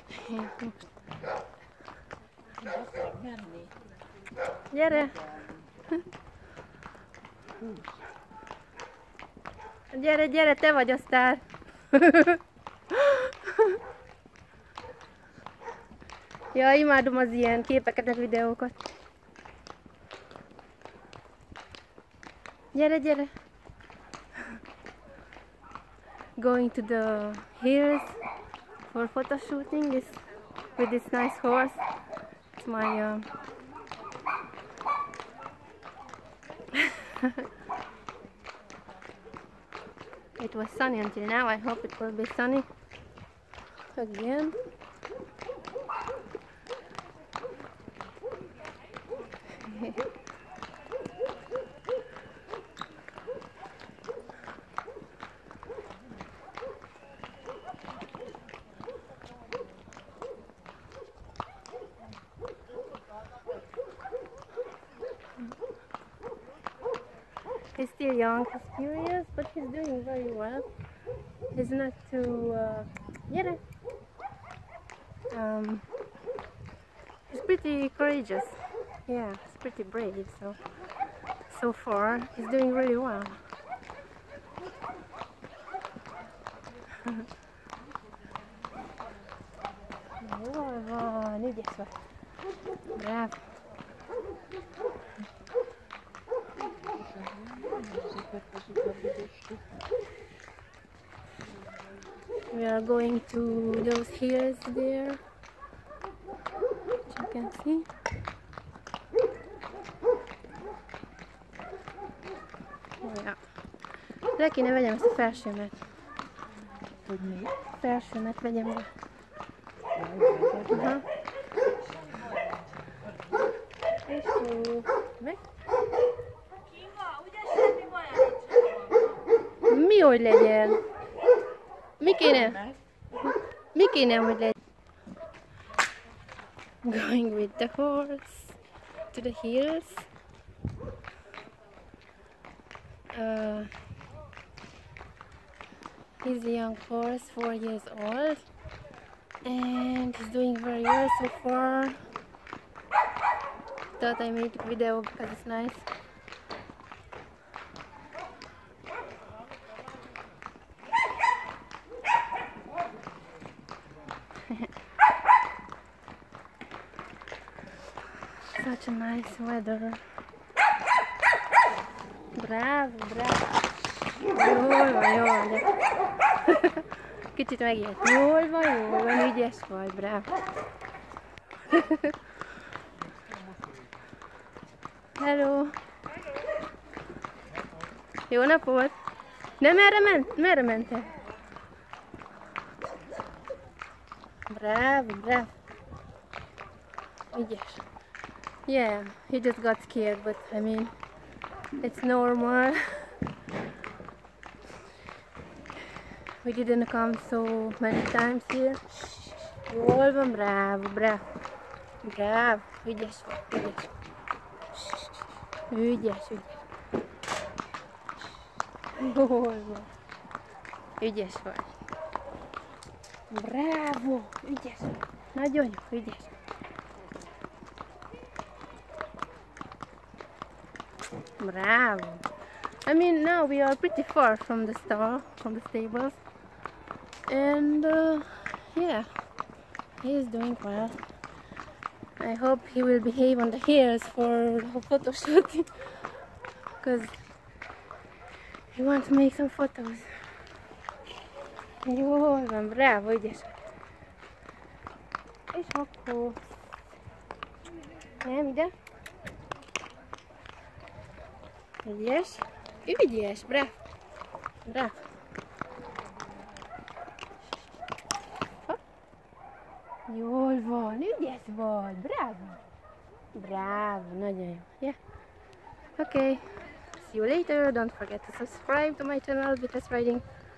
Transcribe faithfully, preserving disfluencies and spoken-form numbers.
Gyere! Gyere, gyere, te vagy a sztár! Ja, imádom az ilyen képeket, meg videókat. Gyere, gyere! Going to the hills for photo shooting this, with this nice horse. It's my uh, it was sunny until now. I hope it will be sunny again. He's still young, he's curious, but he's doing very well. He's not too, uh, yeah, um, he's pretty courageous. Yeah, he's pretty brave, so, so far, he's doing really well. Jól van, ügyes vagy. Bravo. We are going to those hills there, as you can see. Ja. Le kéne vegyem ezt a felsőmet. Hogy mi? Felsőmet vegyem le. Aha. És jó. Meg? Mi, hogy legyen? Mi kéne? Mi kéne, hogy legyen? Going with the horse to the hills. Uh, he's a young horse, four years old, and he's doing very well so far. Thought I made a video because it's nice. Such a nice weather. Bravo, bravo. Jól van, jól van. Kicsit megijedt. Jól van, jól van, ügyes vagy, bravo. Hello. Jó napot. De merre ment? Merre mentél? Bravo, bravo. Ügyes. Yeah, he just got scared, but I mean, it's normal. We didn't come so many times here. Jól van, bravo, bravo. Bravo, ügyes vagy, ügyes. Ügyes, ügyes. Jól van. Ügyes vagy. Bravo, ügyes vagy. Nagyon jó, ügyes. Bravo. I mean, now we are pretty far from the stall, from the stables. And uh, yeah, he is doing well. I hope he will behave on the hills for the photo shooting, because he wants to make some photos. Jól van, bravo, ügyes. És akkor... Nem, ide? Ügyes. Ügyes, bravo. Bravo. Jól van, ügyes vagy, bravo. Bravo, nagyon jó. Yeah. Okay. See you later. Don't forget to subscribe to my channel, Bitless Riding.